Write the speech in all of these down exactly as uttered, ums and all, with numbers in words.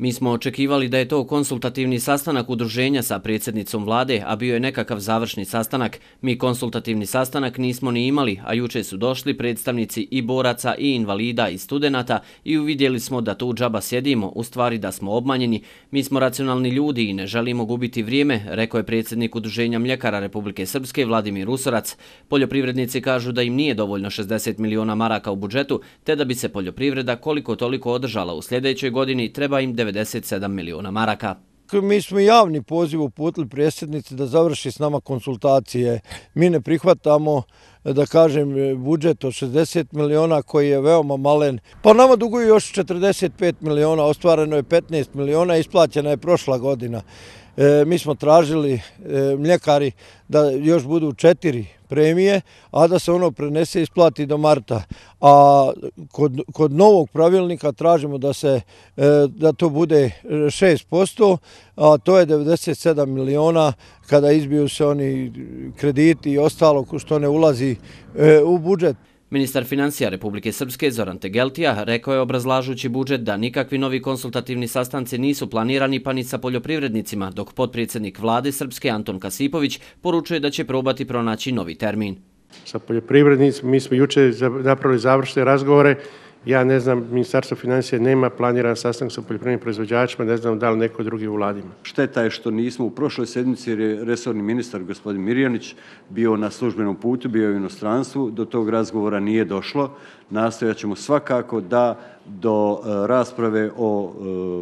Mi smo očekivali da je to konsultativni sastanak udruženja sa predsjednicom vlade, a bio je nekakav završni sastanak. Mi konsultativni sastanak nismo ni imali, a juče su došli predstavnici i boraca i invalida i studenata i uvidjeli smo da tu džaba sjedimo, u stvari da smo obmanjeni. Mi smo racionalni ljudi i ne želimo gubiti vrijeme, rekao je predsjednik udruženja mljekara Republike Srpske Vladimir Usorac. Poljoprivrednici kažu da im nije dovoljno šezdeset miliona maraka u budžetu, te da bi se poljoprivreda koliko toliko održala u sljedećoj godini, treba im devedeset sedam miliona maraka. Mi smo javni poziv uputili predsjednici da završi s nama konsultacije. Mi ne prihvatamo, da kažem, budžet od šezdeset miliona koji je veoma malen. Pa nama duguju još četrdeset pet miliona, ostvareno je petnaest miliona, isplaćena je prošla godina. E, mi smo tražili e, mljekari da još budu četiri premije, a da se ono prenese i isplati do marta. A kod, kod novog pravilnika tražimo da se e, da to bude šest posto, a to je devedeset sedam miliona kada izbiju se oni krediti i ostalo što ne ulazi e, u budžet. Ministar financija Republike Srpske Zoran Tegeltija rekao je obrazlažući budžet da nikakvi novi konsultativni sastanci nisu planirani pa ni sa poljoprivrednicima, dok potpredsjednik vlade Srpske Anton Kasipović poručuje da će probati pronaći novi termin. Sa poljoprivrednicima mi smo juče napravili završne razgovore. Ja ne znam, Ministarstvo financija nema planiran sastanak sa poljoprivrednim proizvođačima, ne znam da li neko drugi u vladima. Šteta je što nismo u prošloj sedmici, jer je resorni ministar gospodin Mirjanić bio na službenom putu, bio je u inostranstvu, do tog razgovora nije došlo. Nastojat ćemo svakako da do rasprave o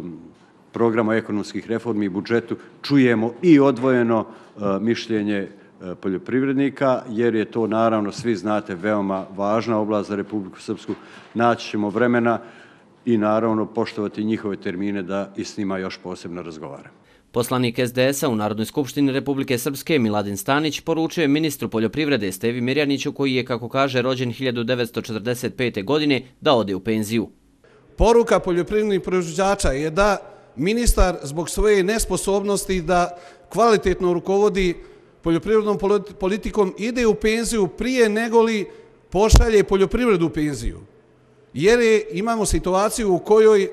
programu ekonomskih reformi i budžetu čujemo i odvojeno mišljenje poljoprivrednika, jer je to, naravno, svi znate, veoma važna oblast za Republiku Srpsku. Naći ćemo vremena i, naravno, poštovati njihove termine da i s njima još posebno razgovaramo. Poslanik es de es a u Narodnoj skupštini Republike Srpske Miladin Stanić poručuje ministru poljoprivrede Stevi Mirjaniću, koji je, kako kaže, rođen hiljadu devetsto četrdeset pete. godine, da ode u penziju. Poruka poljoprivrednih proizvođača je da ministar zbog svoje nesposobnosti da kvalitetno rukovodi poljoprivrednom politikom ide u penziju prije nego li pošalje poljoprivredu u penziju. Jer je, imamo situaciju u kojoj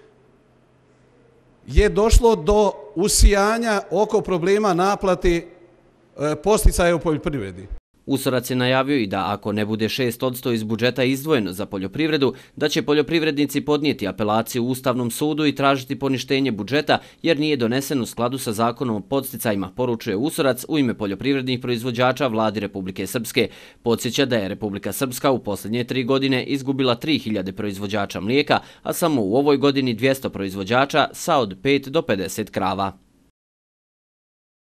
je došlo do usijanja oko problema naplate posticaja u poljoprivredi. Usorac je najavio i da ako ne bude šest posto iz budžeta izdvojeno za poljoprivredu, da će poljoprivrednici podnijeti apelaciju u Ustavnom sudu i tražiti poništenje budžeta jer nije donesen u skladu sa zakonom o podsticajima, poručuje Usorac u ime poljoprivrednih proizvođača vladi Republike Srpske. Podsjeća da je Republika Srpska u posljednje tri godine izgubila tri hiljade proizvođača mlijeka, a samo u ovoj godini dvjesto proizvođača sa od pet do pedeset krava.